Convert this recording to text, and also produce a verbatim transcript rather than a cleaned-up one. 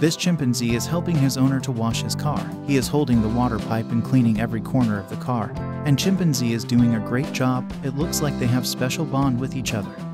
This chimpanzee is helping his owner to wash his car. He is holding the water pipe and cleaning every corner of the car. And chimpanzee is doing a great job. It looks like they have special bond with each other.